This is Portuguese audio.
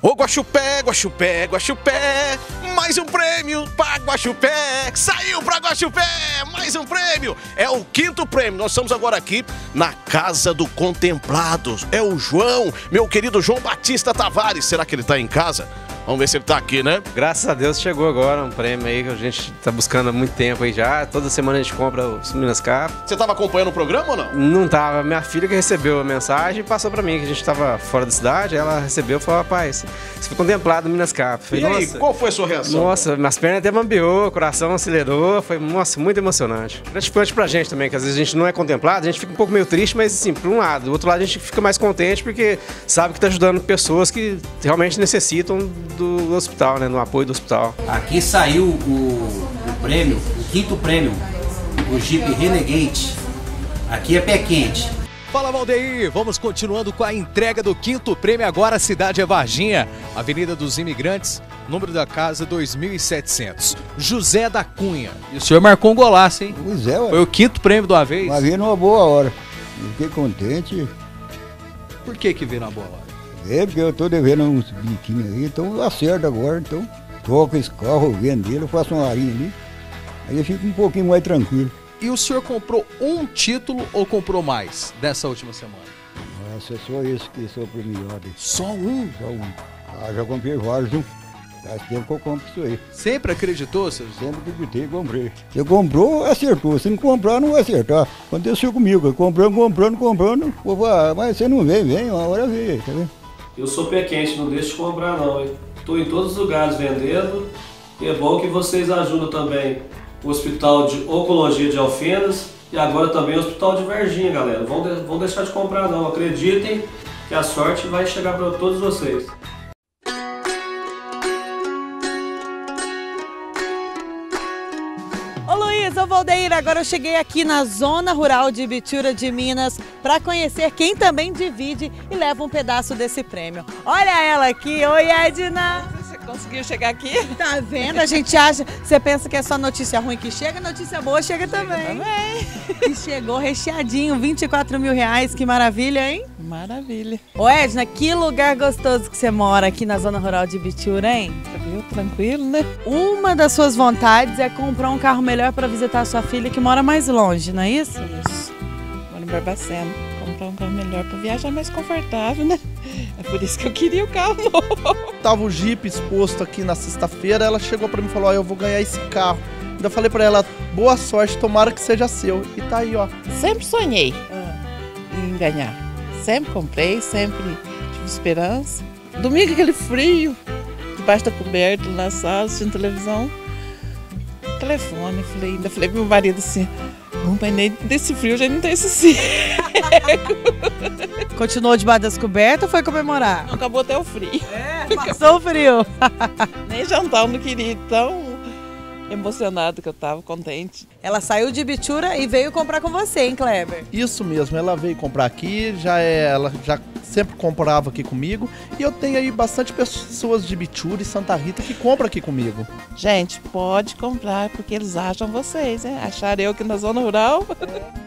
Ô Guaxupé, Guaxupé, Guaxupé, mais um prêmio pra Guaxupé, saiu pra Guaxupé, mais um prêmio, é o 5º prêmio. Nós estamos agora aqui na Casa do Contemplado, é o João, meu querido João Batista Tavares, será que ele tá em casa? Vamos ver se ele tá aqui, né? Graças a Deus chegou agora um prêmio aí que a gente tá buscando há muito tempo aí já. Toda semana a gente compra os Minas Cap. Você tava acompanhando o programa ou não? Não tava. Minha filha que recebeu a mensagem e passou pra mim, que a gente tava fora da cidade. Ela recebeu e falou, rapaz, você foi contemplado no Minas Cap. Falei, e aí, qual foi a sua reação? Nossa, minhas pernas até bambeou, o coração acelerou. Foi, nossa, muito emocionante. Gratificante pra gente também, que às vezes a gente não é contemplado, a gente fica um pouco meio triste, mas assim, por um lado. Do outro lado a gente fica mais contente porque sabe que tá ajudando pessoas que realmente necessitam do hospital, né, no apoio do hospital. Aqui saiu o prêmio, o 5º prêmio, o Jeep Renegade. Aqui é pé quente. Fala, Valdeir, vamos continuando com a entrega do 5º prêmio. Agora a cidade é Varginha, Avenida dos Imigrantes, número da casa 2700. José da Cunha. E o senhor marcou um golaço, hein? Pois é, ué. Foi o 5º prêmio de uma vez. Mas veio numa boa hora. Eu fiquei contente. Por que veio na boa hora? É porque eu tô devendo uns biquinhos aí, então eu acerto agora, então troco esse carro, eu vendo ele, eu faço uma arinha ali, aí eu fico um pouquinho mais tranquilo. E o senhor comprou um título ou comprou mais dessa última semana? Nossa, é só esse que sou premiado. Só um? Só um. Ah, já comprei vários, viu? Faz tempo que eu compro isso aí. Sempre acreditou, seu José? Sempre acreditei e comprei. Você comprou, acertou. Se não comprar, não vai acertar. Aconteceu comigo, comprando. Mas você não vem, uma hora vem, tá vendo? Eu sou pé quente, não deixo de comprar não, hein? Estou em todos os lugares vendendo e é bom que vocês ajudam também o Hospital de Oncologia de Alfenas e agora também o Hospital de Varginha, galera. Vão deixar de comprar não, acreditem que a sorte vai chegar para todos vocês. Ô Valdeir, agora eu cheguei aqui na zona rural de Ibitura de Minas para conhecer quem também divide e leva um pedaço desse prêmio. Olha ela aqui, oi Edna! Você conseguiu chegar aqui? Tá vendo? A gente acha, você pensa que é só notícia ruim que chega, notícia boa chega também. E chegou recheadinho, 24 mil reais, que maravilha, hein? Maravilha. Ô Edna, que lugar gostoso que você mora aqui na zona rural de Ibitura, hein? Tranquilo, né? Uma das suas vontades é comprar um carro melhor para visitar a sua filha que mora mais longe, não é isso? Isso. Moro em Barbacena. Comprar um carro melhor para viajar mais confortável, né? É por isso que eu queria o carro novo. Tava o Jeep exposto aqui na sexta-feira, ela chegou para mim e falou, ó, eu vou ganhar esse carro. Ainda falei para ela, boa sorte, tomara que seja seu. E tá aí, ó. Sempre sonhei em ganhar. Sempre comprei, sempre tive esperança. Domingo aquele frio, debaixo da coberta, na sala, assistindo televisão. Telefone, ainda falei pro meu marido assim, não vai nem desse frio, já não tem esse cego. Continuou debaixo das cobertas ou foi comemorar? Não, acabou até o frio. Passou o frio. Nem jantar eu não queria, tão emocionado que eu tava, contente. Ela saiu de Ibitura e veio comprar com você, hein, Kleber? Isso mesmo, ela veio comprar aqui, ela já sempre comprava aqui comigo. E eu tenho aí bastante pessoas de Ibitura e Santa Rita que compram aqui comigo. Gente, pode comprar, porque eles acham vocês, né? Acharam eu aqui na zona rural.